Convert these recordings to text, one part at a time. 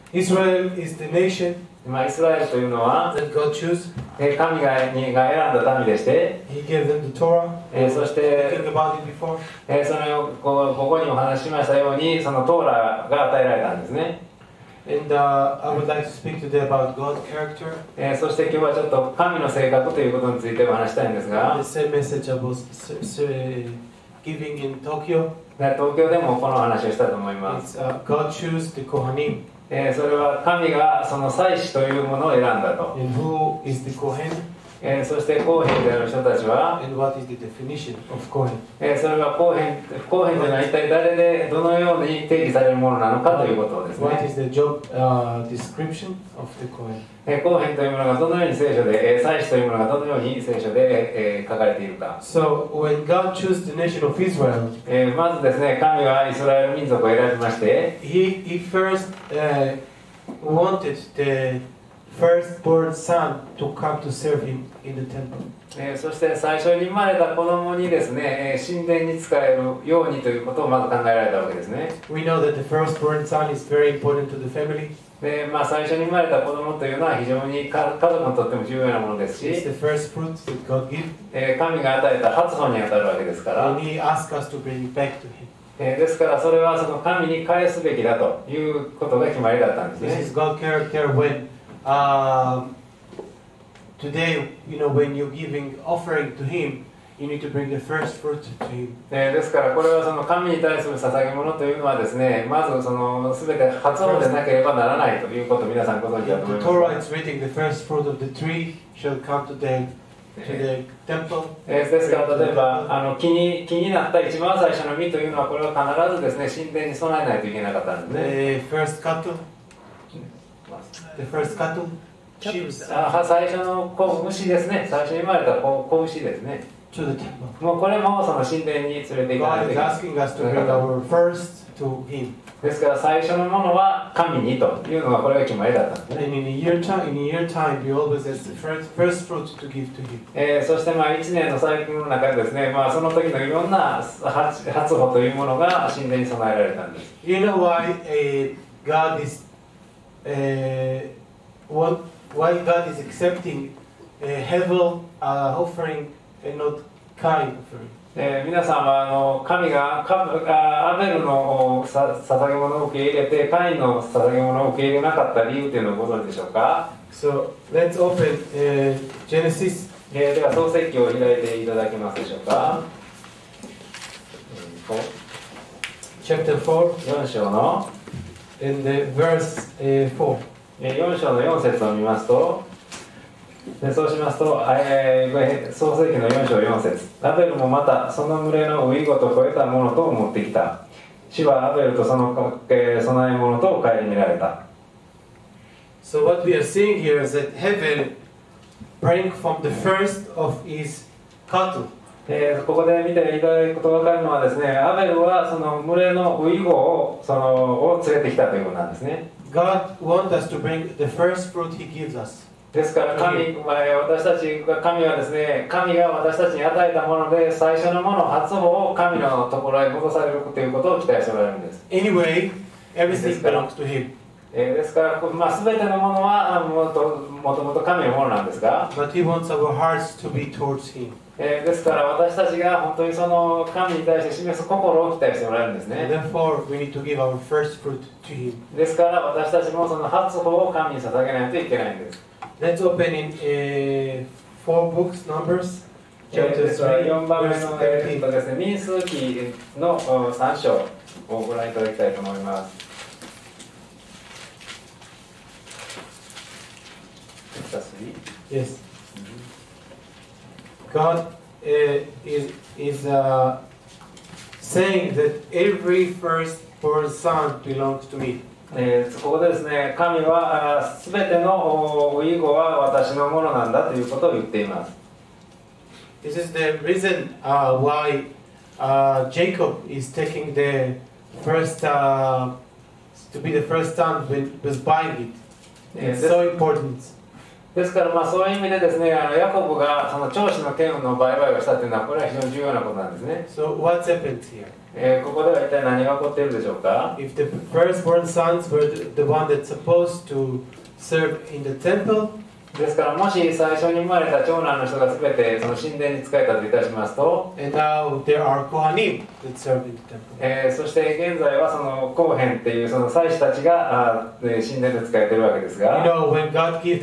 Israel is the nation イスラエルというのは that God chose. 神が選んだ民でして、 He gave them the Torah. そして Think about it before. そのここにお話ししましたようにそのトーラが与えられたんですね。 And I would like to speak today about God's character. そして今日はちょっと神の性格ということについてお話したいんですが、 The same message I was giving in Tokyo. 東京でもこの話をしたと思います。 It's God chose the Kohanim. それは神がその祭司というものを選んだと。 And who is the Kohen? そして公平である人たちは、 And what is the definition of Kohen? それが公平不公平というのは一体誰でどのように定義されるものなのかということですね。 What is the job description of the Kohen? 公平というものがどのように聖書で、祭司というものがどのように聖書で書かれているか。 So when God chose the nation of Israel, まずですね、神はイスラエル民族を選びまして、 He first wanted the firstborn son to come to serve Him in the temple. そして最初に生まれた子供にですね、神殿に仕えるようにということをまず考えられたわけですね。 We know that the firstborn son is very important to the family. で、最初に生まれた子供というのは非常に家族にとっても重要なものですし、 It's the first fruit that God gives. 神が与えた初歩に当たるわけですから、 And He asks us to bring it back to Him. ですからそれはその神に返すべきだということが決まりだったんです This ね。 is God's character when today, when you're giving offering to Him, you need to bring the first fruit to Him. ですからこれはその神に対する捧げ物というのはですね、まずその全て初歩でなければならないということを皆さんご存知だと思 In い the ま Torah, it's written, the first fruit of the tree shall come to the temple. す。ですから例えば木になった一番最初の実というのはこれは必ずですね神殿に備えないといけなかったんですね。 The first cattle. The first cattle. Sheep 最初の子牛ですね。最初に生まれた子牛ですね。 to the temple. もうこれもその神殿に連れて行かない God とい is けない。 asking us to bring our first to Him. ですから最初のものは神にというのがこれが決まりだったんですね。 And in a year time, we always ask the first fruit to give to Him. そして1年のサイクルの中でですね、その時のいろんな初歩というものが神殿に備えられたんです。 You know why God is why God is accepting heaven offering and not Cain offering? 皆さんは神がアベルの捧げ物を受け入れてカインの捧げ物を受け入れなかった理由というのをご存知でしょうか。 So let's open Genesis. では創世記を開いていただけますでしょうか。 Chapter 4 4章の and verse 4. 4章の4節を見ますと、そうしますと、創世記の4章4節、アベルもまたその群れのウイゴと超えたものと持ってきた。主はアベルとその供え物と顧みられた。 So what we are seeing here is that heaven bring from the first of his cattle. ここで見ていただくことが分かるのはですね、アベルはその群れのウイゴを連れてきたということなんですね。 God wants us to bring the first fruit He gives us. ですから神はですね、神が私たちに与えたもので最初のもの、初歩を神のところへ戻されるということを期待しておられるんです。 Anyway, everything belongs to Him. ですから、全てのものはもともと神のものなんですが、 But He wants our hearts to be towards Him. ですから私たちが本当にその神に対して示す心を期待しておられるんです And ね。 therefore, we need to give our first fruit to Him. ですから私たちもその初歩を神に捧げないといけないんです。 Let's open in 4 books, Numbers, で chapter すから 3, 4番目 verse の 13. ですね、民数記の3章をご覧いただきたいと思います。 Yes. God is saying that every firstborn son belongs to me. ここでですね、神はすべてのウイゴは私のものなんだということを言っています。 This is the reason why Jacob is taking the first to be the first son when was buying it. It's so important. ですからまあそういう意味でですね、ヤコブがその長子の権の売買をしたというのはこれは非常に重要なことなんですね。 So what's happened here? ここでは一体何が起こっているでしょうか。 If the firstborn sons were the one that's supposed to serve in the temple, ですからもし最初に生まれた長男の人が全てその神殿に仕えたといたしますと、 and now there are Kohanim that serve in the temple. そして現在はその後編っていうその祭司たちが神殿で仕えているわけです You が、 know, when God gave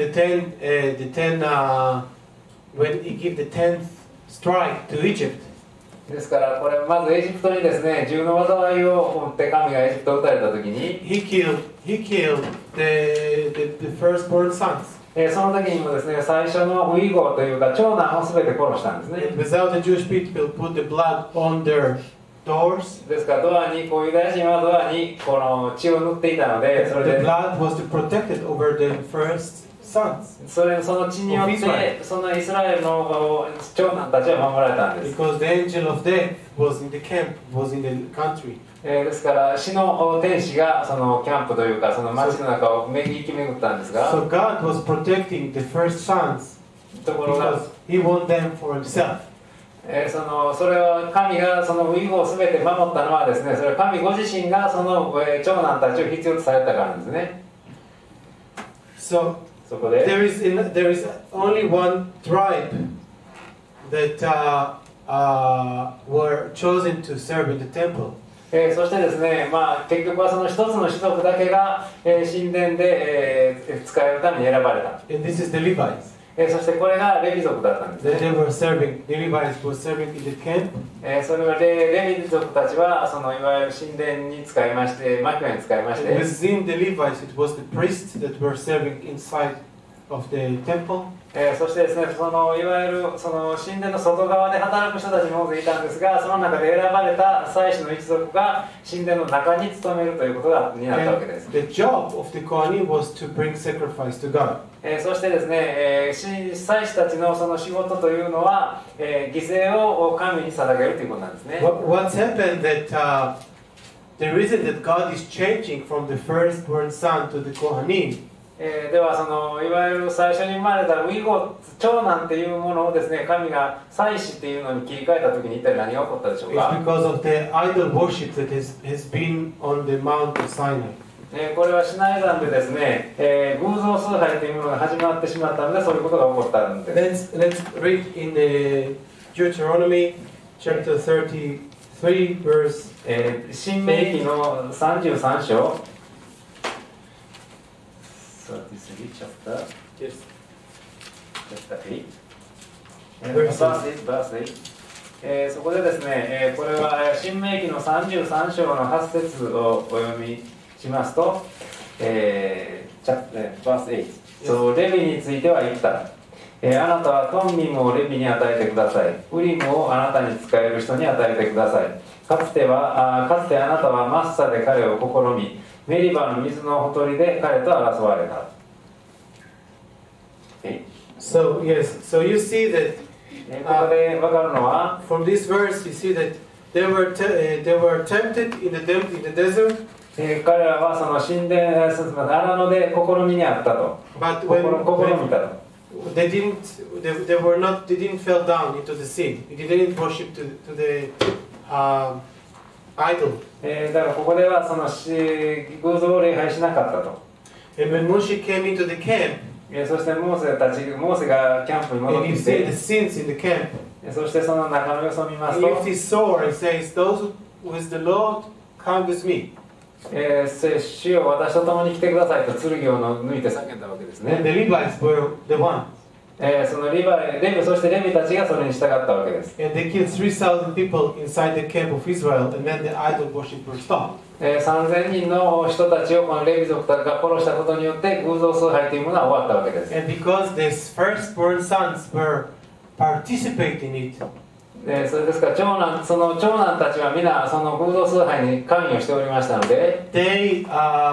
when He gave the 10th strike to Egypt, ですからこれまずエジプトにですね銃の災いを持って神がエジプトを撃たれた時に、 He killed the firstborn sons. その時にもですね最初のウイゴというか長男を全て殺したんですね。 Without the Jewish people put the blood on their doors. ですからドアにユダヤ人はドアにこの血を塗っていたので、それ The で blood was protected over the first sons その血によってそのイスラエルの長男たちは守られたんです。 because the angel of death was in the camp, was in the country. ですから死の天使がそのキャンプというかその町の中を行き巡ったんですが、 So God was protecting the first sons ところが because He wanted them for Himself. それは神がそのウイゴを全て守ったのはですね、それは神ご自身がその長男たちを必要とされたからなんですね。 So そこで there is only one tribe that were chosen to serve in the temple. そしてですね、まあ、結局はその一つの種族だけが、神殿で、使えるために選ばれた。 And this is the Levites. そしてこれがレビ族だったんですね。 They were serving, the Levites were serving in the camp. それはレビ族たちはそのいわゆる神殿に使いまして、幕屋に使いまし And て、 within the Levites, it was the priests that were serving inside of the temple. そしてですね、そのいわゆるその神殿の外側で働く人たちも多くいたんですが、その中で選ばれた祭司の一族が神殿の中に勤めるということがになったわけです。 And the job of the Kohanim was to bring sacrifice to God. そしてですね、祭司たちのその仕事というのは、犠牲を神に捧げるということなんですね。 What's happened that the reason that God is changing from the firstborn son to the Kohanim ではそのいわゆる最初に生まれたウイゴ長男っていうものをですね、神が祭司っていうのに切り替えた時に一体何が起こったでしょう is か。 because of the idol worship that has been on the Mount of Sinai. これはシナイ山でですね、偶像崇拝というものが始まってしまったのでそういうことが起こったんです。 Let's read in the Deuteronomy chapter 33 verse 新明記の33章33 chapter yes. chapter 8 Verse verse 8、そこでですね、これは新明記の33章の8節をお読みしますと、verse 8、そう、レビについては言った。あなたはトンミムをレビに与えてください。ウリムをあなたに使える人に与えてください。かつてあなたはマッサで彼を試み、メリバの水のほとりで彼と争われた。 So yes, so you see that ここで分かるのは、 from this verse you see that they were tempted in the desert, 彼らはその神殿、荒野で試みにあったと。 but 試 when みたと。 they didn't fall down into the sin. They didn't worship to the idol. だからここではその偶像を礼拝しなかったと。 And when Moshe came into the camp, そしてモーセがキャンプに戻っ and て you き see て the、sins in the camp, そしてその中の様子を見ます he と、 lifts his sword and says, "Those with the Lord, come with me." 主よ私と共に来てくださいと剣を抜いて叫んだわけです And ね。 the Levites were the one. そのそしてレビたちがそれに従ったわけです。 And they killed 3,000 people inside the camp of Israel, and then the idol worship were stopped. 3000人の人たちをこのレビ族が殺したことによって偶像崇拝というものは終わったわけです。 And because these firstborn sons were participating in it, それですからその長男たちは皆その偶像崇拝に関与しておりましたので、 they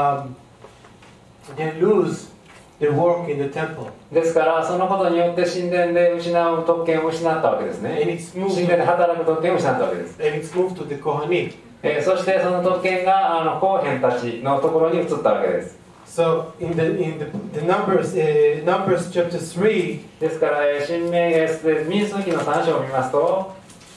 lose their work in the temple. ですからそのことによって神殿で失う特権を失ったわけです And ね。 it's moved 神殿で働く特権を失ったわけです。 and it's moved to the Kohanim. そしてその特権が後編たちのところに移ったわけです。 So in the Numbers chapter 3, ですから、新明民数記の3章を見ますと、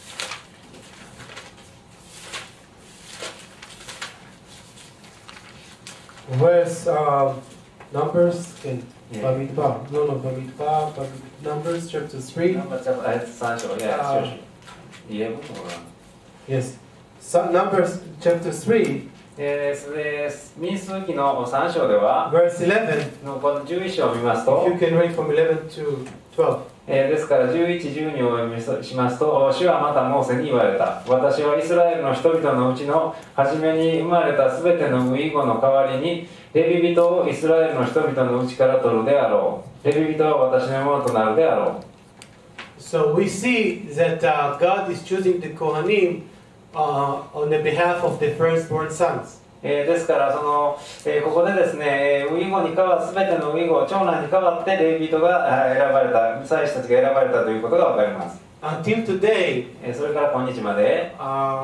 verse Numbers and Yeah. Bamidbar. No, Bamidbar, Numbers chapter 3. 3章、いや、11 Yes. So, Numbers chapter 3, 民数記の3章では、 verse 11. のこの11章を見ます If と、 you can read from 11 to 12. ですから11、12をお読みしますと、主はまたモーセに言われた。私はイスラエルの人々のうちの初めに生まれたすべての遺語の代わりに、レビ人をイスラエルの人々のうちから取るであろう。レビ人は私のものとなるであろう。 So we see that God is choosing the Kohanim on the behalf of the firstborn sons. ですからここでですね、遺語に代わすべての遺語、長男に代わってレビ人が選ばれた、祭司たちが選ばれたということがわかります。 Until today, それから今日まで、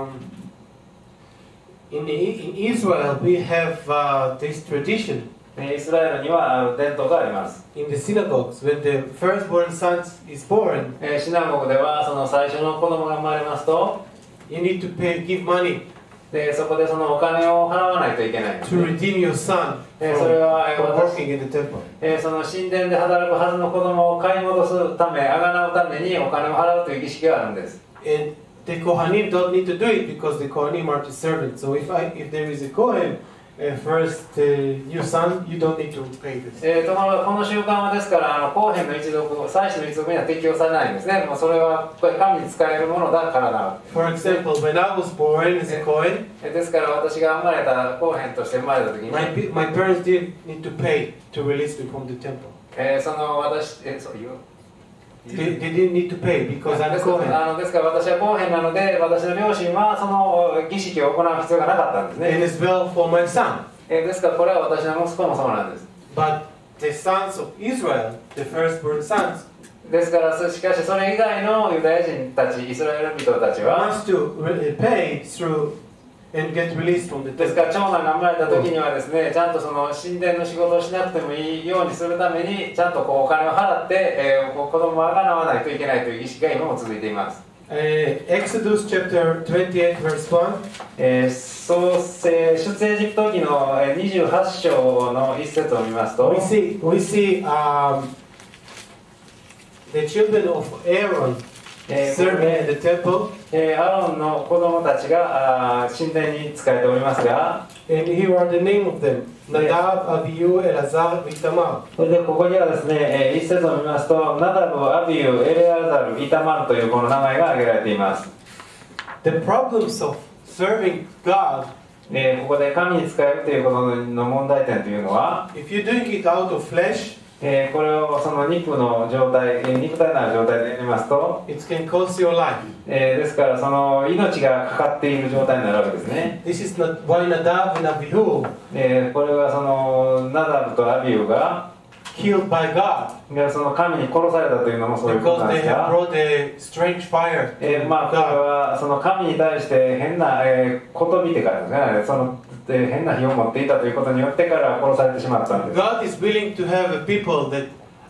in Israel, we have this tradition イスラエルには伝統があります。 in the synagogues. When the firstborn son is born, シナゴグではその最初の子供が生まれますと、 you need to give money でそこでそのお金を払わないといけないんです to ね。 redeem your son それは from working in the temple. その神殿で働くはずの子供を買い戻すため、あがなうためにお金を払うという儀式があるんです。 And the Kohanim don't need to do it because the Kohanim are the servants. So if there is a Kohen, first new son, you don't need to pay this. ところがこの習慣はですから公平の一族、祭司の一族には適用されないんですね。もうそれは神に使えるものだからな。 For example, when I was born as a Kohen, ですから私が生まれた公平として生まれた時に、 my parents didn't need to pay to release me from the temple. その私そういう。 They didn't need to pay because I'm です Kohen. ですから私は公平なので、私の両親はその儀式を行う必要がなかったんです And ね。 as well for my son. ですからこれは私の息子もそうなんです。 But the sons of Israel, the firstborn sons, ですからしかしそれ以外のユダヤ人たち、イスラエル人たちは、 wants to pay through and get released from the ですか temple. ら長男が生まれた時にはですね、ちゃんとその神殿の仕事をしなくてもいいようにするためにちゃんとお金を払って、子供をあがなわないといけないという儀式が今も続いています。 Exodus chapter 28 verse 1. 創世出エジプト記の28章の一節を見ますと、 We see the children of Aaron serving in the temple. アロンの子供たちが神殿に仕えておりますが、 And here are the name of them: Nadab, Abihu, Elazar, Itamar. それでここにはですね、一節を見ますと、ナダブ、アビユ、エレアザル、イタマルというこの名前が挙げられています。 The problems of serving God, ここで神に仕えるということの問題点というのは、 if you're doing it out of flesh, これをその肉の状態、肉体の状態で言いますと、 it can cost your life. ですからその命がかかっている状態になるわけですね。 This is not why Nadab and Abihu これはそのナダブとアビユが killed by God その神に殺されたというのもそういうことな because んで they す have が、 brought a strange fire to まあこれ God. はその神に対して変なことびてからですね、その変な火を持っていたということによってから殺されてしまったんです。 God is willing to have a people that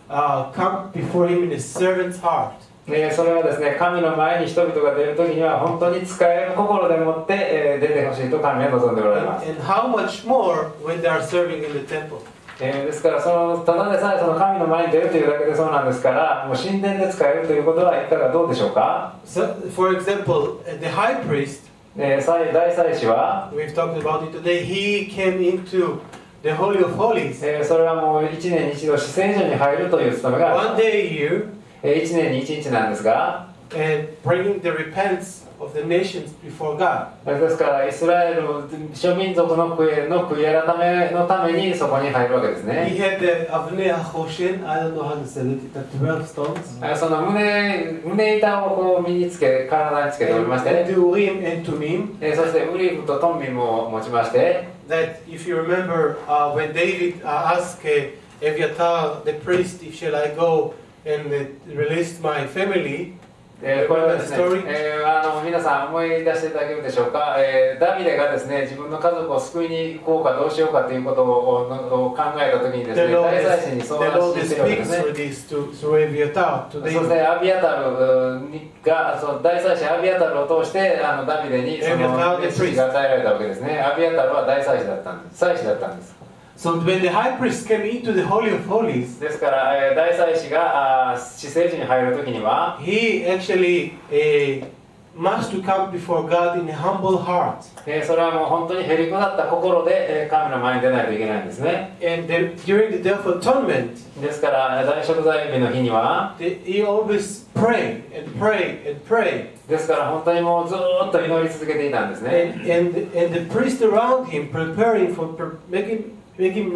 come before Him in a servant's heart. それはですね、神の前に人々が出るときには本当に使える心でもって出てほしいと神は望んでおられます。 And how much more when they are serving in the temple. ですからただでさえその神の前に出るというだけでそうなんですから、もう神殿で使えるということはいかがどうでしょうか。 So, for example, the high priest, 大祭司は、 we've talked about it today, he came into the Holy of Holies それはもう1年に一度至聖所に入るという務めがあ one る。 day a year 1年に1日なんですが、 and bringing the repentance of the nations before God. ですからイスラエル諸民族の悔い改めのためにそこに入るわけですね。 He had the Avnei HaChoshen, I don't know how to say it, the 12 stones. その胸板をこう身につけ、体につけておりまして、 And the Urim and Tumim. そしてウリムとトンビも持ちまして、 That if you remember when David asked Eviatar the priest, if shall I go and release my family, これはですね、 story? 皆さん思い出していただけるでしょうか、ダビデがですね、自分の家族を救いに行こうかどうしようかということを考えたときにですね、大祭司に相談しているわけですね。そしてアビアタルが、その大祭司アビアタルを通してダビデにそのメッセージが与えられたわけですね。アビアタルは大祭司だったんです。祭司だったんです。 So when the high priest came into the Holy of Holies, ですから、大祭司が至聖所に入るときには、 he actually must to come before God in a humble heart. それはもう本当にへりくだった心で神の前に出ないといけないんですね。 And during the Day of Atonement, ですから大贖罪日の日には、 he always pray and pray and pray. ですから本当にもうずーっと祈り続けていたんですね。 And the priest around him preparing for making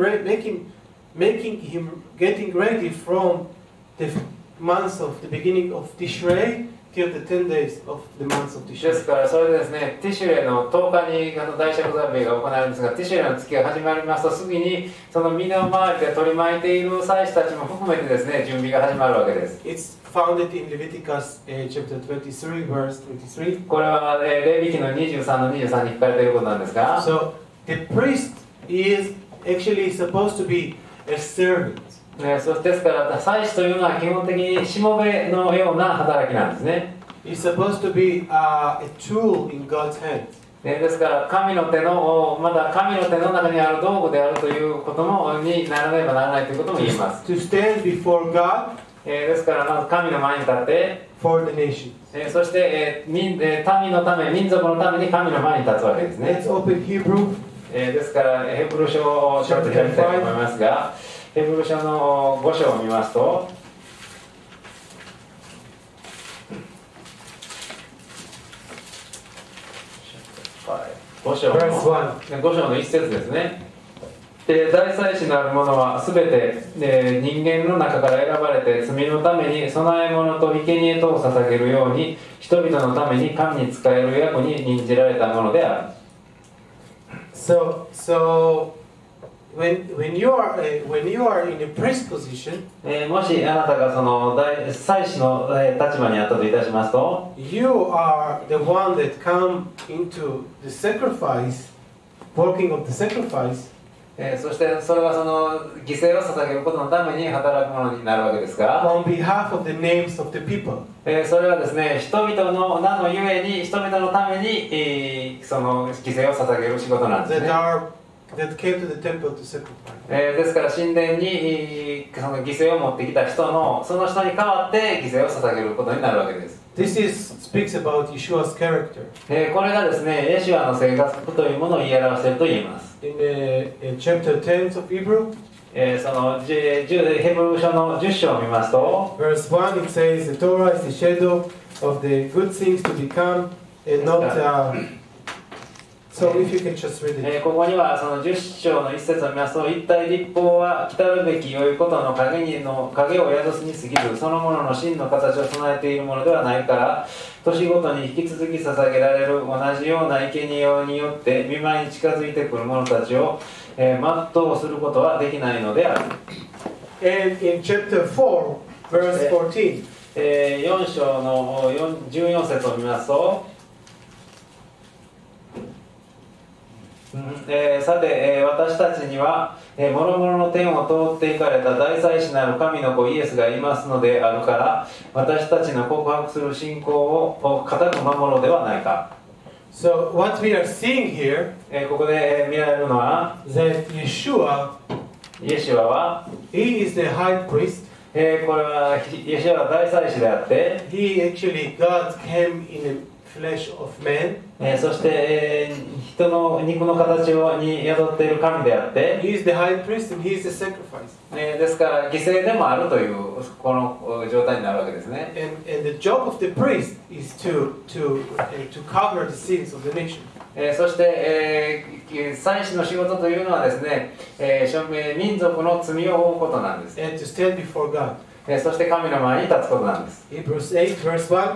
him getting ready from the months of the beginning of Tishrei till the 10 days of the months of で Tishrei. すからそれでですね、ティシュレの10日に大赦罪日が行われるんですが、ティシュレの月が始まりますとすぐにその身の回りで取り巻いている祭司たちも含めてですね、準備が始まるわけです。 It's founded in Leviticus chapter 23 verse 23. これはレビ記の23の23に書かれていることなんですが、 So the priest is actually supposed to be a servant. そうですから祭司というのは基本的にしもべのような働きなんですね。 He's supposed to be a tool in God's hand. ですから神の手のまだ神の手の中にある道具であるということもにならねばならないということも言えます。 To stand before God ですからまず神の前に立って、 for the nations. そして民のため、民族のために神の前に立つわけですね。 Let's open Hebrew. ですからヘブル書をちょっと開きたいと思いますが、ヘブル書の5章を見ますと、5章の1節ですね。大祭司なる者はすべて人間の中から選ばれて罪のために供え物と生贄とを捧げるように人々のために神に仕える役に任じられたものである。 So when you are in a priest position, もしあなたがその祭司の立場にあったといたしますと、 you are the one that come into the sacrifice, working of the sacrifice. そしてそれはその犠牲を捧げることのために働くものになるわけですが、 On behalf of the names of the people. それはですね、人々の名のゆえに人々のためにその犠牲を捧げる仕事なんですね。 That came to the temple to sacrifice. ですから神殿にその犠牲を持ってきた人のその人に代わって犠牲を捧げることになるわけです。 This speaks about Yeshua's character. これがですね、イエシュアの性格というものを言い表していると言います。 In chapter 10 of Hebrew, そのヘブル書の10章を見ますと、 verse 1 it says, The Torah is the shadow of the good things to become, and not. So if you can just read it. ここにはその10章の一節を見ますと、一体律法は来たるべき良いことの影を宿すに過ぎず、そのものの真の形を備えているものではないから、年ごとに引き続き捧げられる同じような生贄によって見舞いに近づいてくる者たちを全うすることはできないのである。 And in chapter 4, verse 14, 4章の14節を見ますと、さて、私たちには諸々の天を通っていかれた大祭司なる神の子イエスがいますのであるから、私たちの告白する信仰を固く守ろうではないか。 So what we are seeing here ここで見られるのは、 that Yeshua, イエシュアは、 he is the high priest. これはイエシュアは大祭司であって、 He actually, God came in the flesh of man. そして、人の肉の形に宿っている神であって、 He is the high priest and he is the sacrifice. ですから犠牲でもあるというこの状態になるわけですね。 And the job of the priest is to cover the sins of the nation. そして、祭司の仕事というのはですね、民族の罪を負うことなんです。 And to stand before God. そして神の前に立つことなんです。 Hebrews 8 verse 1.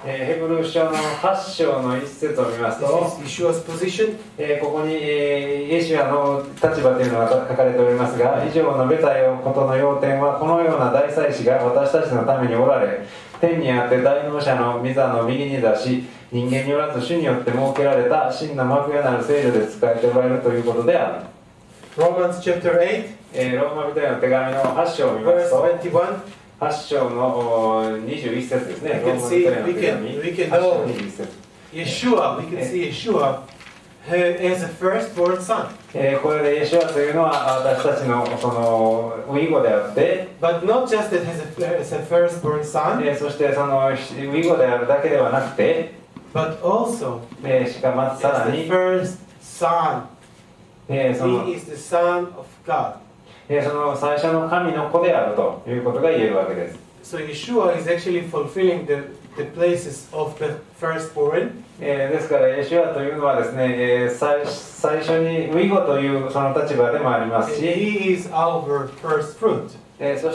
ヘブル書の8章の1節を見ますと、 This is Yeshua's position. ここに、イエシュアの立場というのが書かれておりますが、以上述べたことの要点は、このような大祭司が私たちのためにおられ、天にあって大能者の御座の右に座し、人間によらず主によって設けられた真の幕屋なる聖女で仕えておられるということである。 Romans chapter 8, ローマ人への手紙の8章を見ます verse と、 21. 8章の21節ですね。 We ロー can マ see, 人への we 手 can, 紙 we can 8章 know 21節。 Yeshua, we can see Yeshua as a firstborn son. これでイエシュアというのは私たちのそのウイゴであって、 But not just that as a firstborn son, そしてそのウイゴであるだけではなくて、 but also しかもさら as に the first son. その He is the son of God. その最初の神の子であるということが言えるわけです。 So Yeshua is actually fulfilling the places of the firstborn. ですからイエシュアというのはですね、最初にウイゴというその立場でもあります And し、 he is our first fruit. そして、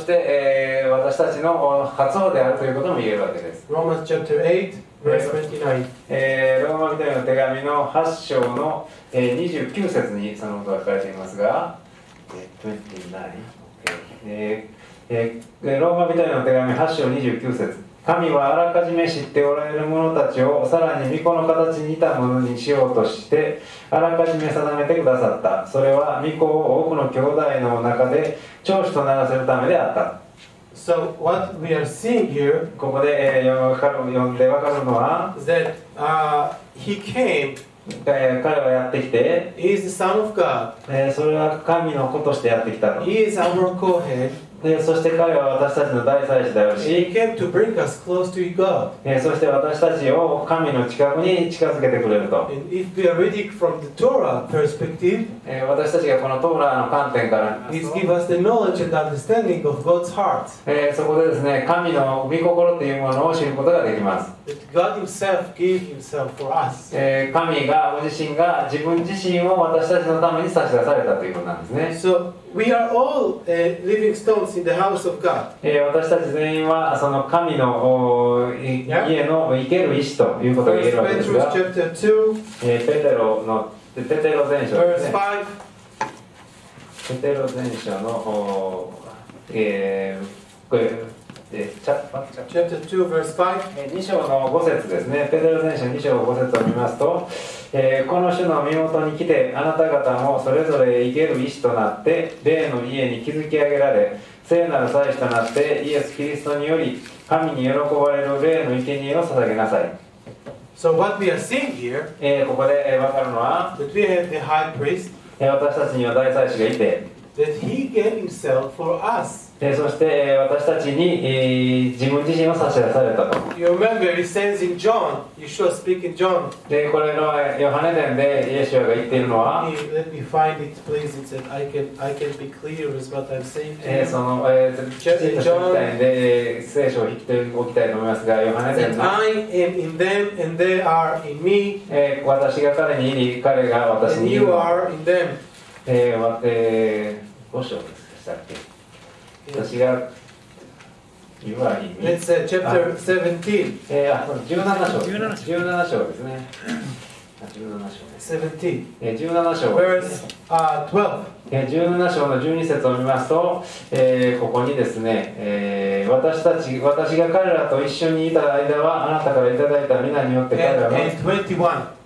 私たちの初王であるということも言えるわけです。 Romans chapter 8, verse 29. ローマ人への手紙の8章の29節にそのことが書かれていますが、29、ローマ人への手紙8章29節、神はあらかじめ知っておられる者たちをさらに御子の形に似たものにしようとしてあらかじめ定めてくださった。それは御子を多くの兄弟の中で長子とならせるためであった。 So what we are seeing here ここで読んでわかるのは、 is that he came, 彼はやってきて、 he is the son of God, それは神の子としてやってきたと。 he is our Kohen, そして彼は私たちの大祭司である and し、 he came to bring us close to God. そして私たちを神の近くに近づけてくれると。 And if we are reading from the Torah perspective, 私たちがこのトーラーの観点から見 it ますと gives us the knowledge and understanding of God's heart. そこでですね、神の御心というものを知ることができます。 That God Himself gave Himself for us. 神がご自身が自分自身を私たちのために差し出されたということなんですね。 So we are all living stones in the house of God. 私たち全員はその神の家の生ける石ということが言え First るわけです Petrus が、 chapter 2, ペテロ前書です verse ね。 5. ペテロ前書のこれチャプター Chapter 2, verse 5. 2章の5節ですね。ペテロ前書2章5節を見ますと、この種の身元に来てあなた方もそれぞれ生ける石となって霊の家に築き上げられ聖なる祭司となってイエス・キリストにより神に喜ばれる霊の生贄を捧げなさい。 So what we are seeing here, ここで分かるのは、 that we have the high priest, 私たちには大祭司がいて、 that he gave himself for us. そして私たちに自分自身を差し出されたと。 You remember it says in John, Yeshua speak in John. でこれのヨハネ伝でイエシュアが言っているのは、 Let me find it, please. It said I can be clear with what I'm saying to you. そのきちんとしておきたいんで聖書を引きておきたいと思いますが、ヨハネ伝 That の I am in them and they are in me, 私が彼にいり彼が私 and にいる you are in them. 5章でしたっけ、私がYou are in me. Let's chapter 17. 17章ですね。17章です。 17. 17章。 Verse 12. 17章の12節を見ますと、ここにですね、私が彼らと一緒にいた間はあなたからいただいた皆によって彼ら And は 21.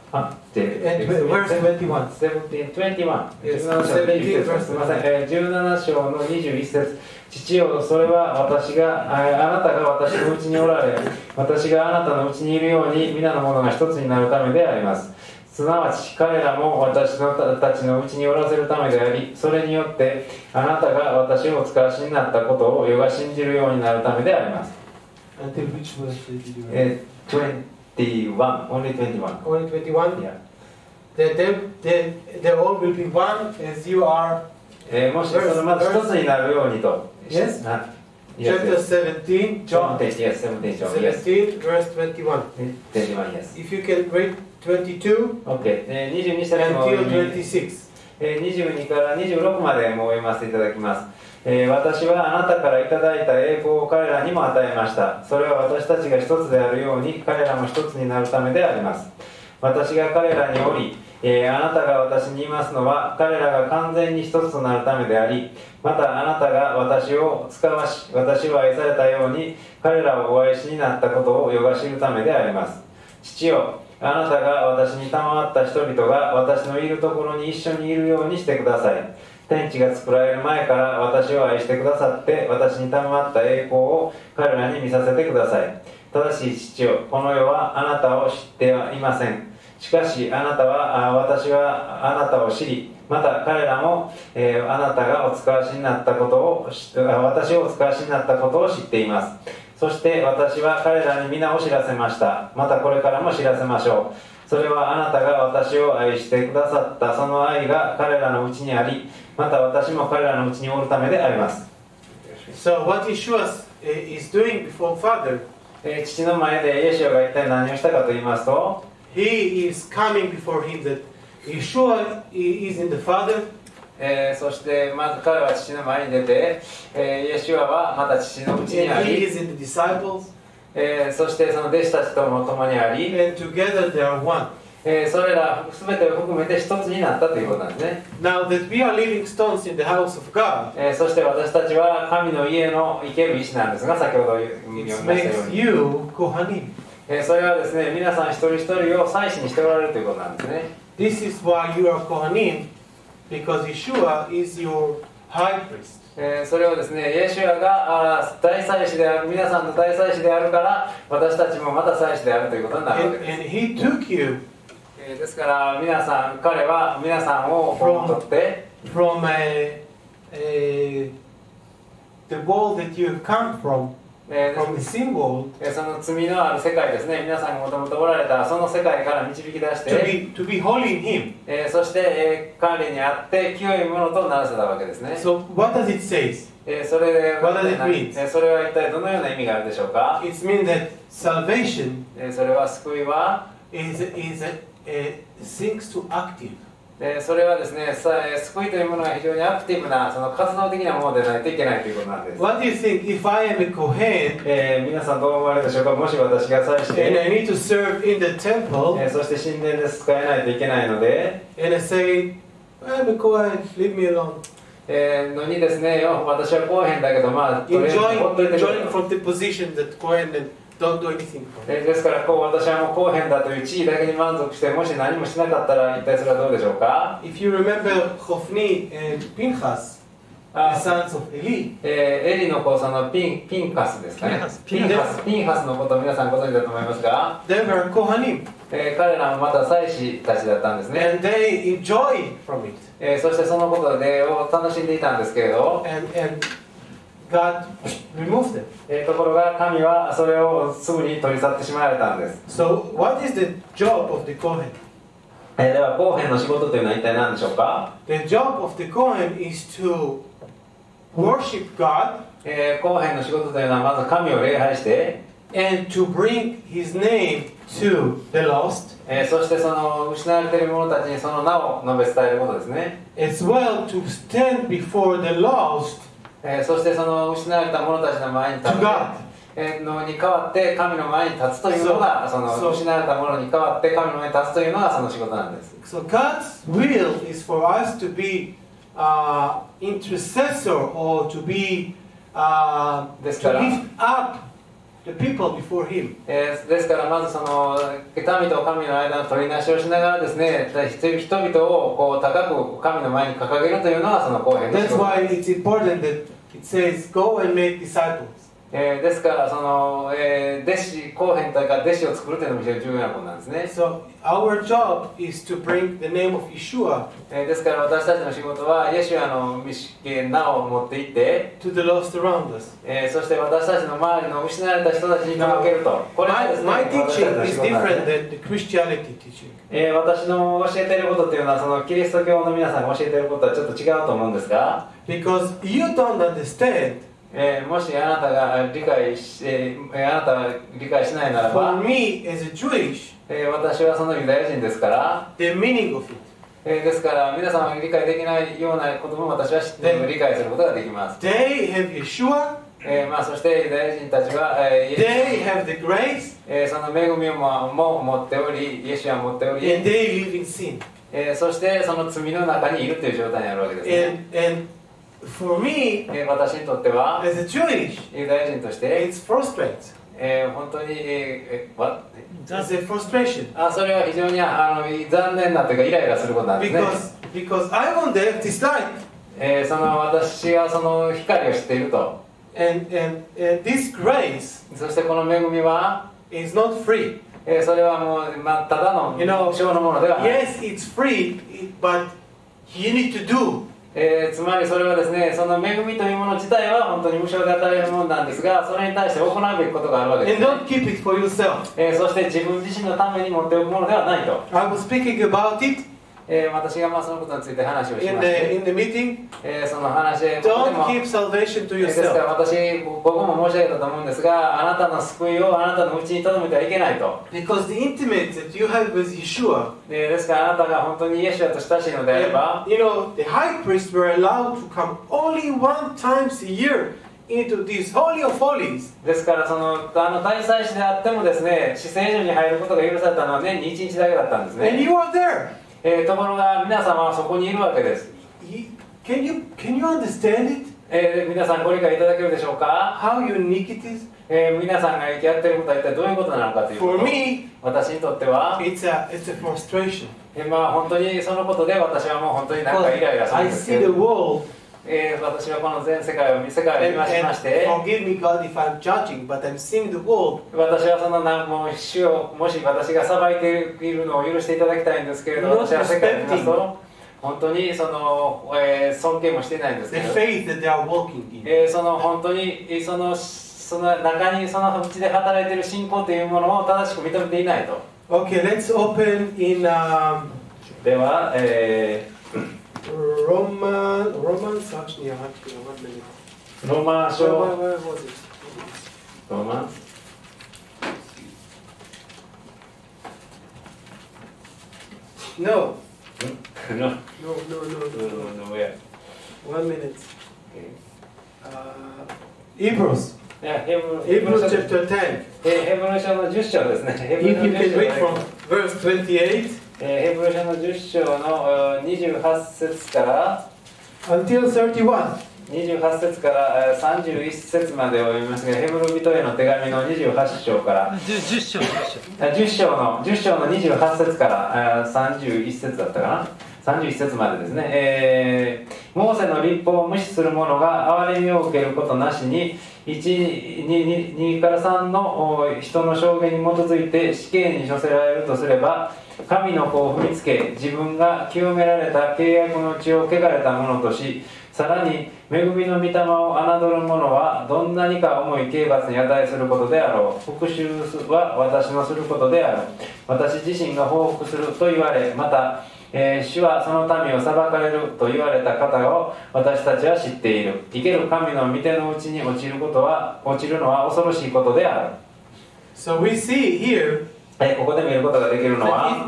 verse 21. 17:21 Yes, 17章の21節すみません、17章の21節、父よ、それはあなたが私のうちにおられ、私があなたのうちにいるように皆の者が一つになるためであります。すなわち彼らも私たちのうちにおらせるためであり、それによってあなたが私をお使わしになったことを世が信じるようになるためであります。 Until which verse did you read? 21, only 21. Only 21? Yeah. They all will be one as you are. もしそのまず一つになるようにと。 Yes? Chapter 17, John. Yes, 17 John. Yes. 17, verse 21. 21, yes. If you can read 22 Okay. 22節の until 26. 22から26までも読ませていただきます。私はあなたからいただいた栄光を彼らにも与えました。それは私たちが一つであるように彼らも一つになるためであります。私が彼らにおり、あなたが私に言いますのは彼らが完全に一つとなるためであり、またあなたが私を使わし私を愛されたように彼らをお愛しになったことを世が知るためであります。父よ、あなたが私に賜った人々が私のいるところに一緒にいるようにしてください。天地が作られる前から私を愛してくださって私に賜った栄光を彼らに見させてください。正しい父よ、この世はあなたを知ってはいません。しかし私はあなたを知り、また彼らも、あなたがお使わしになったことを私をお使わしになったことを知っています。そして私は彼らに皆を知らせました。またこれからも知らせましょう。それはあなたが私を愛してくださったその愛が彼らのうちにあり、また私も彼らのうちにおるためであります。 So what Yeshua is doing before Father, 父の前でイエシュアが一体何をしたかと言いますと、 he is coming before him that Yeshua is in the Father, そしてまず彼は父の前に出て、イエシュアはまた父のうちにあ and he り、 is in the disciples, そしてその弟子たちとも共にあり、 and together they are one. それら全てを含めて一つになったということなんですね。 Now that we are living stones in the house of God, そして私たちは神の家の生ける石なんですが、先ほど読みま it したよ makes うに、 you Kohanim. それはですね、皆さん一人一人を祭司にしておられるということなんですね。 This is why you are Kohanim, because Yeshua is your high priest. それはですね、イエシュアが大祭司である、皆さんの大祭司であるから、私たちもまた祭司であるということになるわけ And, です。 and he took you ですから彼は皆さんを取って、 from the world that you have come from the sin world, その罪のある世界ですね、皆さんがもともとおられたその世界から導き出して、 to be holy in him. そして、彼にあって清いものとならせたわけですね。 So what does it say? それ What does it mean? それは一体どのような意味があるでしょうか。 It means that salvation それは救いは、 sinks to active. それはですね、救いというものが非常にアクティブなその活動的なものでないといけないということなんです。 What do you think if I am a Kohen 皆さんどう思われるでしょうか。もし私が祭司 and I で、 need to serve in the temple そして神殿で使えないといけないので、 and I say, I'm a Kohen, leave me alone. のにですね、私はこうへんだけど、まあ、とりあえずほっといてくれ Enjoying from the position that Kohen and don't do anything for. ですから私はもうこうへんだという地位だけに満足して、もし何もしなかったら一体それはどうでしょうか。 If you remember Hofni and Pinchas, the sons of Eli, エリの子そのピンカスですかね。ピンハスのことを皆さんご存知だと思いますが、 they were Kohanim 彼らもまた祭司たちだったんですね。 and they enjoyed from it. そしてそのことで楽しんでいたんですけれど、 And God removed them. ところが神はそれをすぐに取り去ってしまわれたんです。 So what is the job of the Kohen? では後編の仕事というのは一体何でしょうか。 The job of the Kohen is to worship God 後編の仕事というのはまず神を礼拝して、 and to bring His name to the lost, そしてその失われている者たちにその名を述べ伝えることですね。 as well to stand before the lost そしてその失われた者たちの前に立 to つ God. のに代わって神の前に立つというのが、その失われた者に代わって神の前に立つというのがその仕事なんです。 So God's will is for us to be intercessor or to be to lift up the people before Him. ですからまずその民と神の間の取りなしをしながらですね、人々をこう高く神の前に掲げるというのがその後編の仕 That's 事 why it's important that it says, "Go and make disciples." ですからその、後編というか弟子を作るというのも非常に重要なことなんですね。 So our job is to bring the name of Yeshua ですから私たちの仕事はイエシュアの名を持っていって、 to the lost around us. そして私たちの周りの失われた人たちに届けると。これがですね、 My 私たち teaching の仕 is 事なんです different ね。 than the Christianity teaching 私の教えていることというのはそのキリスト教の皆さんが教えていることはちょっと違うと思うんですが、 because you don't understand. もしあなたが理解しないなら For ば、 me as a Jewish, 私はそのユダヤ人ですから、 the meaning of it. ですから皆さんが理解できないようなことも私は知って理解することができます。 They have Yeshua. そしてユダヤ人たちは、 They have the grace. その恵みも持っており、イエスは持っており、 And they live in sin. そしてその罪の中にいるという状態にあるわけですね。 And for me, 私にとっては as a Jewish, ユダヤ人として、 it's frustrating. 本当に、 It's a frustration. それは非常に残念なというかイライラすることなんですね。 Because I want this light. その私がその光を知っていると。 And this grace そしてこの恵みは is not free. それはもう、ただの無償のものではない。 Yes, it's free, but you need to do. つまりそれはですね、その恵みというもの自体は本当に無償で与えるものなんですが、それに対して行うべきことがあるわけです、ね。 And don't keep it for yourself. そして自分自身のために持っておくものではないと。 I was speaking about it 私がそのことについて話をし in まして、 the meeting. その話で Don't keep salvation to ですから yourself. 僕も申し上げたと思うんですが、あなたの救いをあなたのうちに留めてはいけないと。 Because the intimate that you have with Yeshua, ですからあなたが本当にイエシュアと親しいのであれば、 you know, the high priests were allowed to come only one times a year into this holy of holies. ですからその大祭司であってもですね、至聖所に入ることが許されたのは年に1日だけだったんです And ね。 you are there. ところが皆様はそこにいるわけです。 Can you understand it? 皆さんご理解いただけるでしょうか。 How unique it is? 皆さんがやっていることは一体どういうことなのかというこ For と。 me, 私にとっては、 it's a frustration. 本当にそのことで私はもう本当になんかイライラするん I です see け the ど、 world. 私はこの全世界を見まして、 Forgive me, God, if I'm judging, but I'm seeing the world. 私はそのもう主をもし私が裁いているのを許していただきたいんですけれど、私は世界を見ますと本当にその、尊敬もしていないんです The けど、 faith that they are walking in. その本当にその中にそのうちで働いている信仰というものを正しく認めていないと。 Okay, let's open in では、 Romans. Actually, I have to 1 minute. ローマ書 Where was it? ローマ No. の No. 上 1 minute. Hebrews. ヘブ Hebrews chapter 10. ヘブル書の10章ですね。ヘブ If ル you の can 10 read 章 from verse 28 ヘブル書の10章の28節から until 31. 28節から31節までを読みますが、ヘブル人への手紙の28章から10章の28節から31節だったかな、31節までですね。モーセの律法を無視する者が憐れみを受けることなしに2から3の人の証言に基づいて死刑に処せられるとすれば、神の子を踏みつけ自分が清められた契約の血を汚れたものとし、さらに恵みの御霊を侮る者はどんなにか重い刑罰に値することであろう。復讐は私のすることである。私自身が報復すると言われ、また主はその民を裁かれると言われた方を私たちは知っている。生ける神の御手のうちに落ちるのは恐ろしいことである。 So we see here ここで見ることができるの that は、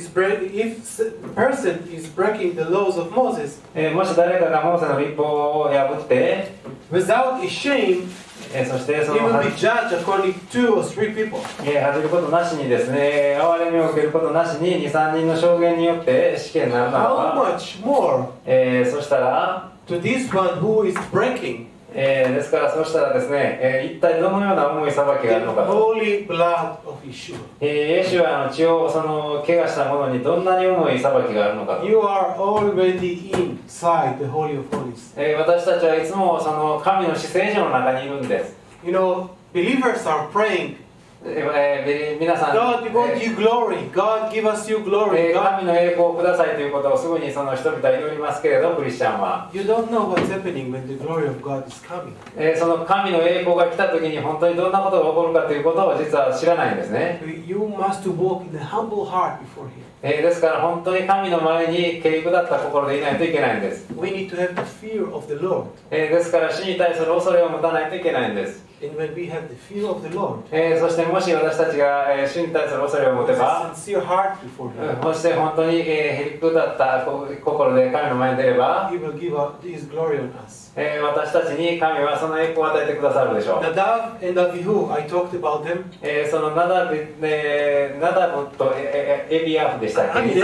if a person is breaking the laws of Moses もし誰かがモーセの律法を破って、 without a shame, そしてそ he の will be judged according to 2 or 3 people. 恥じることなしにですね、憐れみを受けることなしに2、3人の証言によって死刑になるなら How ば、 much more そしたら、 to this one who is breaking ですからそうしたらですね、一体どのような重い裁きがあるの the かと。 holy blood of Yeshua. イエシュアの血をその怪我した者にどんなに重い裁きがあるのかと。 You are already inside the Holy of Holies. 私たちはいつもその神の至聖所の中にいるんです。 You know, believers are praying, 皆さん、 God, we want you glory. God, give us you glory. God, 神の栄光をくださいということをすぐにその人々は祈りますけれど、クリスチャンは。 you don't know what's happening when the glory of God is coming. その神の栄光が来た時に本当にどんなことが起こるかということを実は知らないんですね。 You must walk in a humble heart before Him. ですから本当に神の前に敬意だった心でいないといけないんです。 We need to have the fear of the Lord. ですから主に対する恐れを持たないといけないんです。 and when we have the fear of the Lord, そしてもし私たちが、主に対する恐れを持て with ば a sincere heart before Him, そして本当に、へりくだった心で神の前に出れば、 He will give His glory on us. 私たちに神はその栄光を与えてくださるでしょう。 Nadav and Avihu, I talked about them. そのナダブとエビアフでしたっけ、アビ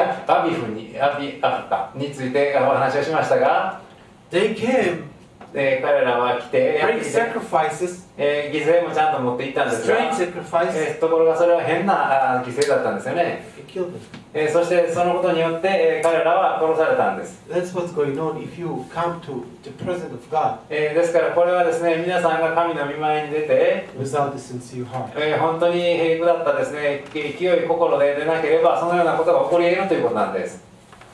アフかについてお話をしましたが、 They came, 彼らは来て、 bring sacrifices, 犠牲もちゃんと持っていったんですが、 strange sacrifices, ところがそれは変な犠牲だったんですよね。 they killed them. そしてそのことによって、彼らは殺されたんです。 That's what's going on if you come to the presence of God ですからこれはですね、皆さんが神の御前に出て、 without a sincere heart. 本当にへりくだったですね、清い心で出なければそのようなことが起こり得るということなんです。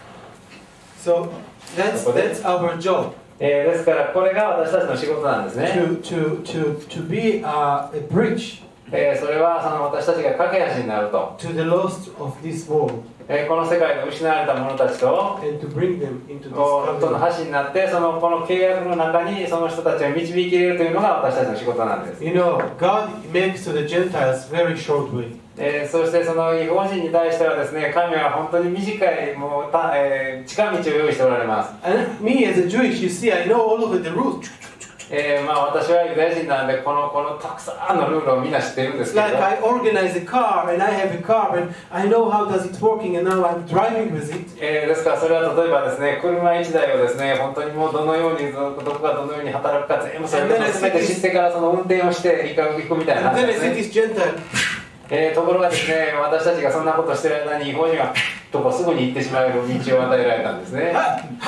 So that's our job. ですからこれが私たちの仕事なんですね。 To be a bridge それはその私たちが架け橋になると、 to the lost of this world この世界の失われた者たちと and to bring them into this との covenant. 橋になって、この契約の中にその人たちを導き入れるというのが私たちの仕事なんです。 You know, God makes to the Gentiles very short way. そしてその異邦人に対してはですね、神は本当に短いもう近道を用意しておられます。 And me as a Jewish, you see, I know all of the rules. 私はユダヤ人なんでこのたくさんのルールをみんな知っているんです It's けど、 like I organize a car and I have a car and I know how does it working and now I'm driving with it. ですからそれは例えばですね、車1台をですね、本当にもうどのようにどこがどのように働くか全部それを全て知ってからその運転をしていくみたいな And 話 then で I す see ね。 this Gentile. ところがですね、私たちがそんなことしてる間に違法人はとこすぐに行ってしまう道を与えられたんですね。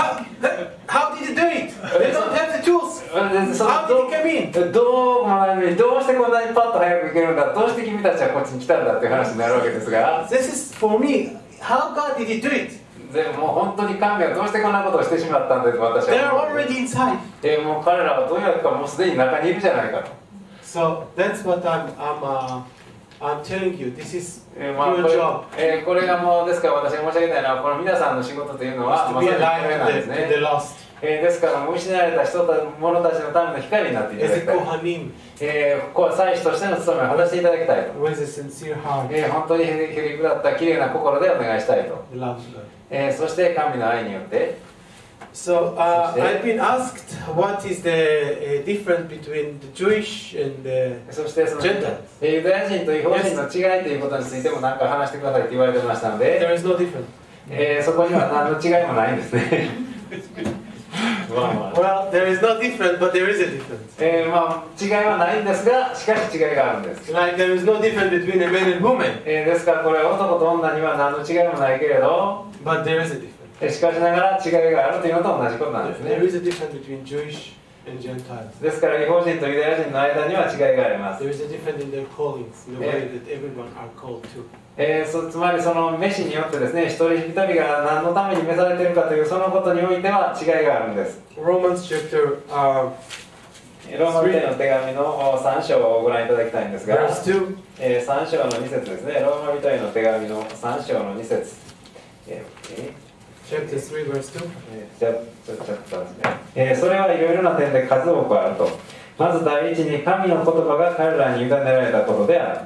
How did you do it? They don't have the tools. でその How did you come in? どうしてこんなにパッと早く行けるんだ、どうして君たちはこっちに来たんだっていう話になるわけですが、 This is for me. How God did He do it? でもう本当に神はどうしてこんなことをしてしまったんだと私 They are は思う。 already inside. もう彼らはどうやるかもうすでに中にいるじゃないかと。 So that's what I'm telling you. This is こ your れ job これがもうですから私が申し上げたいのは、この皆さんの仕事というのは to ま be さにこ alive れなんです to the ね。 lost. ですからもう失われた者たちのための光になっていた As だ a きたい。 Kohanim 祭司としての務めを果たしていただきたいと。 with a sincere heart 本当にへりくだった綺麗な心でお願いしたいと。 that loves God. そして神の愛によって、 So I've been asked what is the difference between the Jewish and the そしてその Gentiles. ユダヤ人と異邦人の違いということについても何か話してくださいって言われてましたの There で、 is no difference. そこには何の違いもないんですね。 Well, there is no difference, but there is a difference. 違いはないんですが、しかし違いがあるんです。 Like there is no difference between a man and woman, ですからこれは男と女には何の違いもないけれど、 but there is a difference. しかしながら違いがあるというのと同じことなんです There ね。 is a difference between Jewish and Gentiles. ですから異邦人とユダヤ人の間には違いがあります。 There is a difference in their callings, in the way that everyone are called to. つまりその召しによってですね、一人一人が何のために召されているかというそのことにおいては違いがあるんです。 Romans chapter ローマ人への手紙の3章をご覧いただきたいんですが、 verse 2. 3章の2節ですね。ローマ人への手紙の3章の2節。 Chapter 3, verse 2. チャプターですね。それはいろいろな点で数多くあると。まず第一に神の言葉が彼らに委ねられたことである。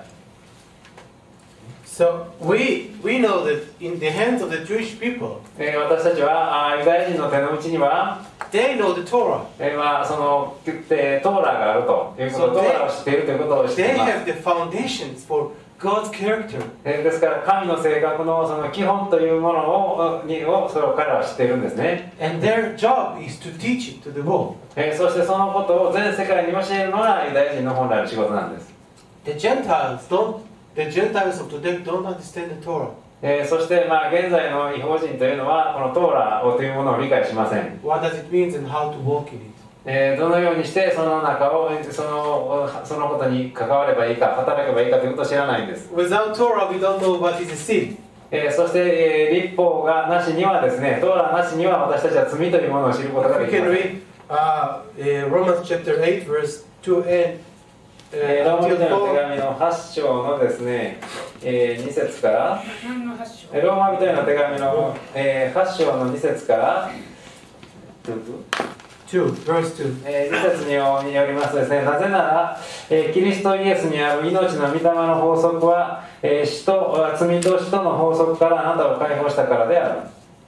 So we know that in the hands of the Jewish people, 私たちはユダヤ人の手の内には、 they know the Torah. そのトーラがあるということ、 So トーラを知っているということを知って They います。 have the foundations for God's character. ですから神の性格のその基本というものをそれを彼らは知っているんですね。 And their job is to teach it to the world. そしてそのことを全世界に教えるのがユダヤ人の本来の仕事なんです。 The Gentiles of today don't understand the Torah. そして現在の異邦人というのはこのトーラというものを理解しません。 What does it mean and how to walk in it. どのようにしてその中をそのことに関わればいいか、働けばいいかということを知らないんです。 Without Torah, we don't know what is a sin. そして、律法がなしにはですね、トーラなしには私たちは罪というものを知ることがで We きま can せん。 read Romans chapter 8, verse 2 and ローマ人へ until の手 4. 紙の8章のですね、2節から、 何の発祥？ ローマ人への手紙の8章の2節から、 2, verse 2. 2節によりますとですね、なぜなら、キリストイエスにある命の御霊の法則は、罪と死との法則からあなたを解放したからである。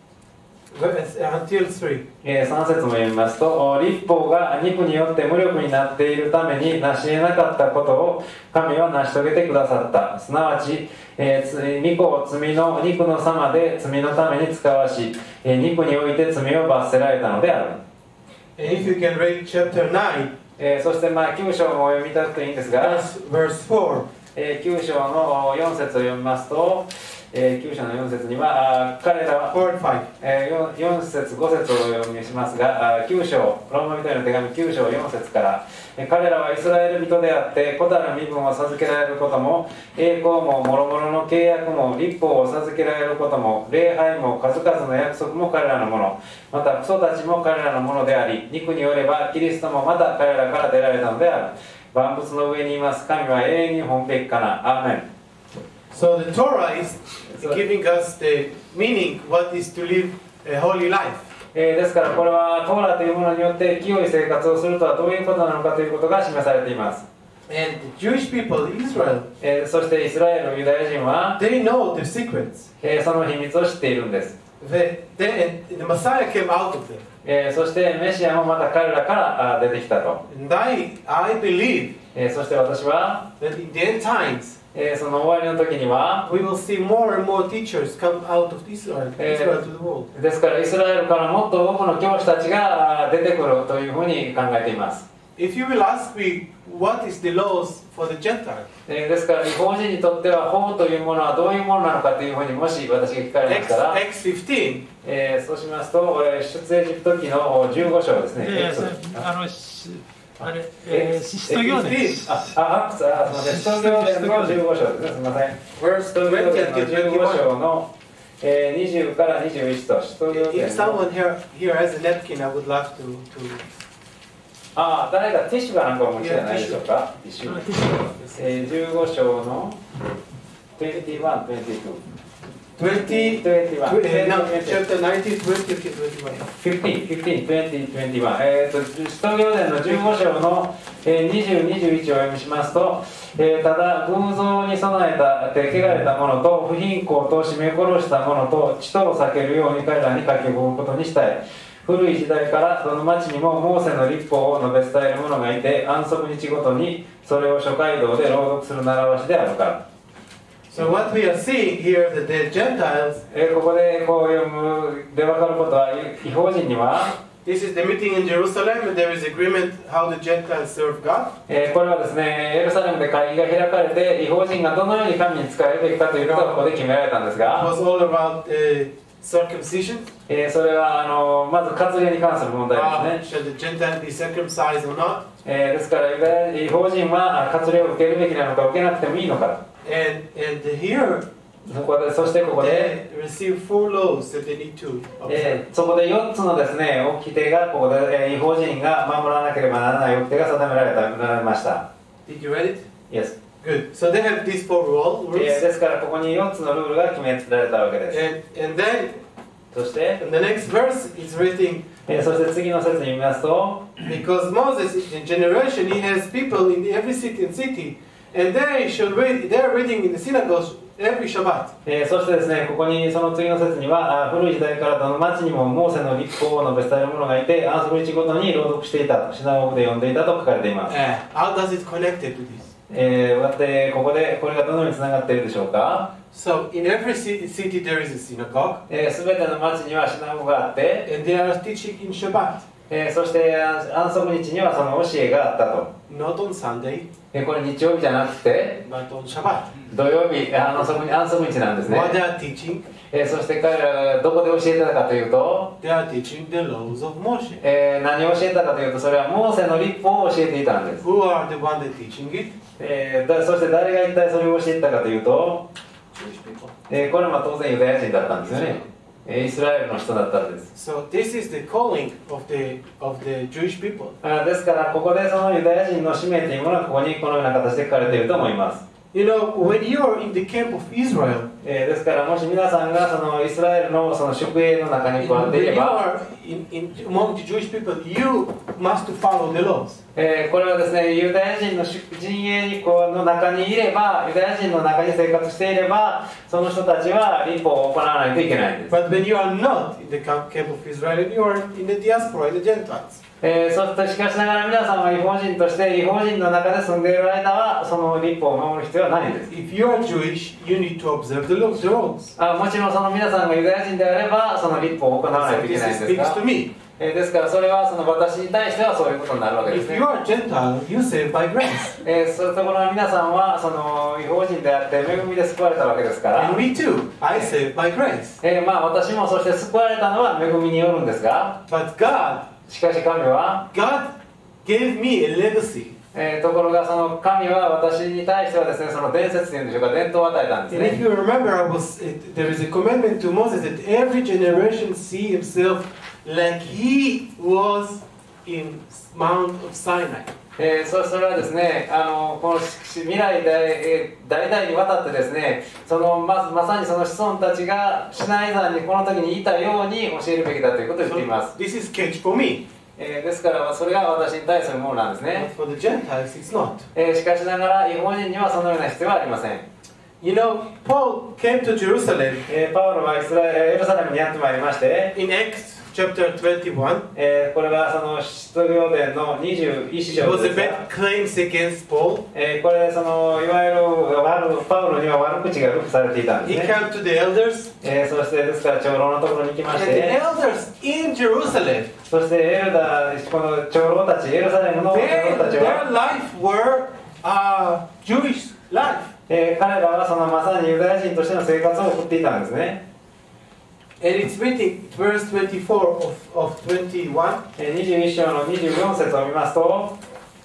Until 3. 3節も読みますと、律法が肉によって無力になっているために成し得なかったことを神は成し遂げてくださった。すなわち、御子を罪の肉の様で罪のために使わし、肉において罪を罰せられたのである。 And if you can read chapter 9, そして9章もお読みいただくといいんですが、 verse 4. 9章の4節を読みますと、9章の4節には彼らは 4 and 5. 4節5節をお読みしますが、9章ローマ人への手紙9章4節から、彼らはイスラエル人であって子たる身分を授けられることも栄光も諸々の契約も律法を授けられることも礼拝も数々の約束も彼らのもの、また父祖たちも彼らのものであり、肉によればキリストもまた彼らから出られたのである。万物の上にいます神は永遠に本べきかな。アーメン。 So the Torah is giving us the meaning what is to live a holy life. ですからこれはトーラというものによって清い生活をするとはどういうことなのかということが示されています。 And the Jewish people, Israel, そしてイスラエルユダヤ人は they know the secrets. その秘密を知っているんです。 The Messiah came out of them. そしてメシアもまた彼らから出てきたと。 And I believe そして私は that in the end times, その終わりの時には we will see more and more teachers come out of Israel to the world. ですからイスラエルからもっと多くの教師たちが出てくるというふうに考えています。 If you will ask me what is the laws for the Gentiles, ですから違法人にとっては法というものはどういうものなのかというふうにもし私が聞かれましたら、 X15, そうしますと出エジプト記の15章ですね。 使徒行伝。 すみません。使徒行伝の15章ですね。すみません。使徒行伝の15章の20から21と使徒行伝 if の someone here has a napkin, I would love to 誰かティッシュかなんかお持ちじゃないでしょうか。ティッシュ。15章の21、22。 20, 21 no, chapter 19, 20, 21. 15, 20, 21。使徒行伝の15章の20、21をお読みしますと、ただ偶像に備えた汚れた者と不貧困と絞め殺した者と地とを避けるように彼らに書き込むことにしたい。古い時代からどの町にもモーセの律法を述べ伝える者がいて、安息日ごとにそれを諸街道で朗読する習わしであるから。 So what we are seeing here, that the Gentiles, ここでこう読むで分かることは、異邦人には this is the meeting in Jerusalem, and there is agreement how the Gentiles serve God. これはですね、エルサレムで会議が開かれて、異邦人がどのように神に仕えるべきかということがここで決められたんです It が、 was all about circumcision. それはまず割礼に関する問題ですね。 Should the Gentile be circumcised or not? ですから異邦人は割礼を受けるべきなのか受けなくてもいいのか。 And here, そしてここで they receive 4 laws that they need to observe. そこで4つのですね、掟がここで異邦人が守らなければならない掟が定められました。 Did you read it? Yes. Good. So they have these 4 rules. ですからここに4つのルールが決められたわけです。 And then そして、 in the next verse, it's written, そして次の説に見ますと、 because Moses, in generation, he has people in every city and city, and they are reading in the synagogues every Shabbat. そしてですね、ここにその次の説には、古い時代からどの町にもモーセの律法を述べ伝える者がいて、安息日ごとに朗読していたと、シナゴグで読んでいたと書かれています。 How does it connect to this? ここでこれがどのようにつながっているでしょうか。 So in every city there is a synagogue, すべての町にはシナゴグがあって、 and they are teaching in Shabbat, そして安息日にはその教えがあったと。 not on Sunday, これ日曜日じゃなくて but on Shabbat. 土曜日、安息日なんですね。 What they are teaching? そして彼らがどこで教えてたかというと、 They are teaching the laws of Moshe. 何を教えたかというと、それはモーセの律法を教えていたんです。 Who are the one that teaching it? そして誰が一体それを教えてたかというと、 Jewish people. これは当然ユダヤ人だったんですよね。イスラエルの人だったんです。 So this is the calling of the Jewish people. ですからここでそのユダヤ人の使命というものはここにこのような形で書かれていると思います。 You know, when you are in the camp of Israel, ですからもし皆さんがそのイスラエルのその宿営の中に加わってい when れ you ば、 are among the Jewish people, you must follow the laws. これはですね、ユダヤ人の陣営の中にいれば、ユダヤ人の中に生活していれば、その人たちは立法を行わないといけないんです。 But when you are not in the camp of Israel, and you are in the diaspora, in the Gentiles. そうするとしかしながら皆さんは違法人として違法人の中で住んでいる間はその立法を守る必要はないんです。 If you are Jewish, you need to observe the laws. もちろんその皆さんがユダヤ人であればその立法を行わない So といけ this ないんです speaks が、 to me. ですからそれはその私に対してはそういうことになるわけです If ね。 you are Gentile, you saved by grace. そういうところの皆さんはその違法人であって恵みで救われたわけですから、 And me too. I saved by grace. 私もそして救われたのは恵みによるんですが、 But God しかし神は gave me a legacy. ところがその神は私に対してはですね、その伝説というんでしょうか、伝統を与えたんです And if ね。 you remember, there is a commandment to Moses that every generation see himself like he was in Mount of Sinai. それはですね、この未来で、代々にわたってですね、まさにその子孫たちがシナイ山にこの時にいたように教えるべきだということを言っています。 This is catch for me. ですからそれが私に対するものなんですね。 But for the Gentiles, it's not. しかしながら違法人にはそのような必要はありません。 You know, Paul came to Jerusalem パウロはエルサレムにやってまいりまして、 in Acts chapter 21. これはその使徒行伝の21 It 章 was で a すが、 bad claims against Paul. これいわゆるパウロには悪口が付されていたん He ですね。 came to the elders. そしてですから長老のところに行きま And し the て、 elders in Jerusalem, そしてこの長老たち、エルサレムの長老たち their は、 life were Jewish life. 彼らはそのまさにユダヤ人としての生活を送っていたんですね。 And it's written, verse 24 of 21. 21章の24節を見ますと、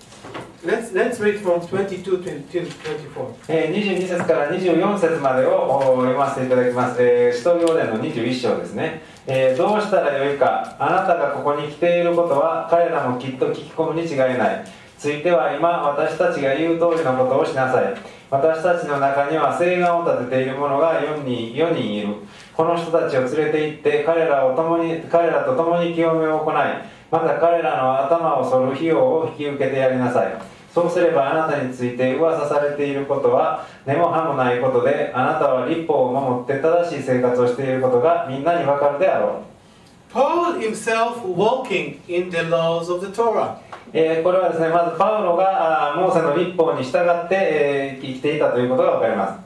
Let's read from 22 to 24. 22節から24節までを読ませていただきます。使徒行伝の21章ですね。どうしたらよいか、あなたがここに来ていることは彼らもきっと聞き込むに違いない。ついては今私たちが言う通りのことをしなさい。私たちの中には誓願を立てている者が4人いる。この人たちを連れて行って彼らと共に清めを行い、また彼らの頭を剃る費用を引き受けてやりなさい。そうすればあなたについて噂されていることは根も葉もないことで、あなたは律法を守って正しい生活をしていることがみんなにわかるであろう。 Paul himself walking in the laws of the Torah. これはですね、まずパウロがモーセの律法に従って、生きていたということがわかります。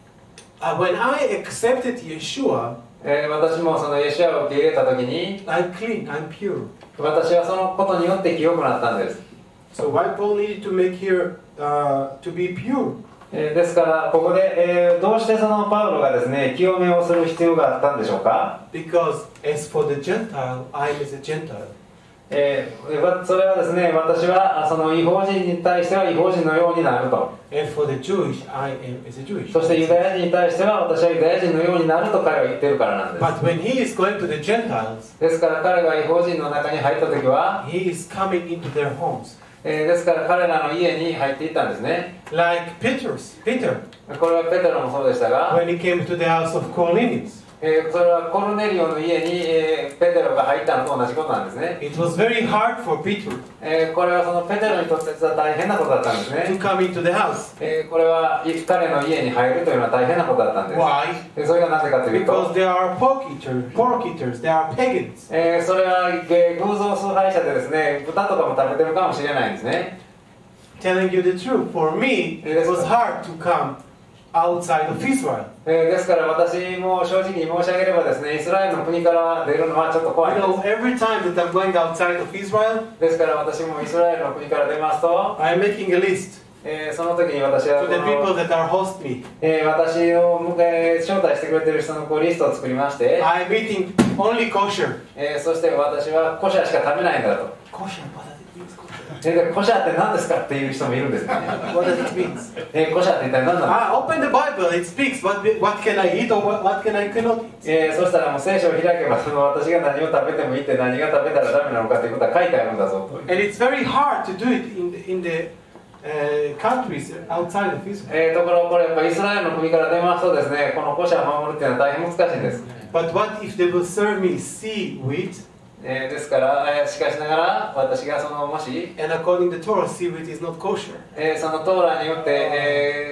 When I accepted Yeshua, 私もそのイエシュアを受け入れたときに、 I'm clean, I'm pure. 私はそのことによって清くなったんです。 So why Paul needed to make here to be pure? ですからここで、どうしてそのパウロがですね清めをする必要があったんでしょうか。 Because as for the Gentile, I am as a Gentile. それはですね、私はその違法人に対しては違法人のようになると。 And for the Jewish, I am as a Jewish. そしてユダヤ人に対しては私はユダヤ人のようになると彼は言ってるからなんです。 But when he is going to the Gentiles, ですから彼が違法人の中に入った時は、 he is coming into their homes. ですから彼らの家に入っていったんですね。 Like Peter, これはペテロもそうでしたが、 when he came to the house of Cornelius. それはコルネリオの家に、ペテロが入ったのと同じことなんですね。 It was very hard for Peter これはそのペテロにとっては大変なことだったんです to ね。 come into the house. これは彼の家に入るというのは大変なことだったんです。 Why? それがなぜかという Because と、 they are pork eaters, they are pagans. それは偶像崇拝者でですね、豚とかも食べてるかもしれないんですね。 Telling you the truth, for me, it was hard to come outside of Israel. ですから私も正直に申し上げればですね、イスラエルの国から出るのはちょっと怖い You で know, every time that I'm going outside of Israel, す。ですから私もイスラエルの国から出ますと、 I'm making a list その時に私は to the people that are host me. 私を招待してくれてる人のリストを作りまして、 I'm eating only kosher. そして私はコシャしか食べないんだと。 Kosher, what does it mean? Kosher? コシャって何ですかっていう人もいるんですね。 What does it mean? コシャって一体何なんですか。 Open the Bible, it speaks what can I eat or what can I cannot eat. そしたらもう聖書を開けば私が何を食べてもいいって何が食べたらダメなのかということは書いてあるんだぞと。 And it's very hard to do it in the countries outside of Israel. ところこれやっぱイスラエルの国から出ますとですね、この古社を守るっていうのは大変難しいんです。 But what if they will serve me sea wheat? ですから、しかしながら私がそのもし、 And according to Torah, sea wheat is not kosher. そのトーラによって、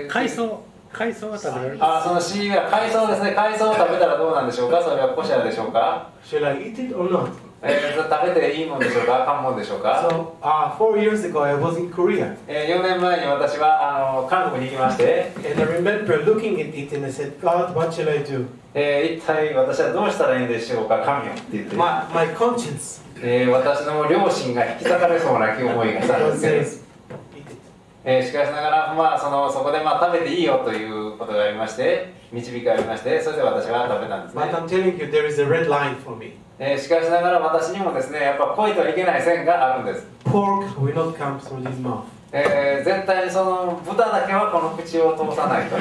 海藻は食べられる。 そのシーは海藻ですね。海藻を食べたらどうなんでしょうか。それはコシャでしょうか。 Shall I eat it or not? 食べていいものでしょうか。かんもんでしょうか。 So, 4 years ago, I was in Korea. 4年前に私は韓国に行きまして、 And I remember looking at it and I said, God, what shall I do? 一体私はどうしたらいいんでしょうか。神よって言って。 My conscience 私の良心が引き裂かれそうな気思いがしたんですけど。 says, eat it. しかしながら、そこで食べていいよということがありまして、導かれまして、それで私は食べたんですね。 But I'm telling you, there is a red line for me. しかしながら私にもですね、やっぱ越えてはいけない線があるんです。 Pork will not come through his mouth. 絶対にその豚だけはこの口を通さないと。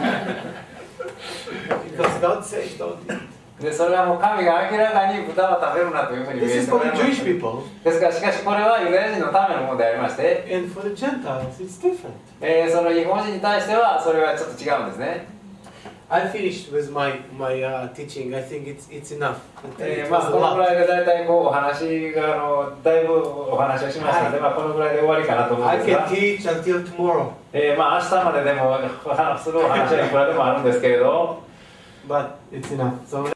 Because God says, don't eat. でそれはもう神が明らかに豚は食べるなというふうに This 命 is じてお for ら the れま Jewish す。 people. ですからしかしこれはユダヤ人のためのものでありまして、 And for the Gentiles, it's different. その違法人に対してはそれはちょっと違うんですね。 I finished with my teaching. I think it's enough. It こ was a のぐ lot. らいで大体お話がだいぶお話をしましたので、このぐらいで終わりかなと思うん I ですが、 can teach until tomorrow, 明日まででもするお話はいくらでもあるんですけれど、 but it's enough. So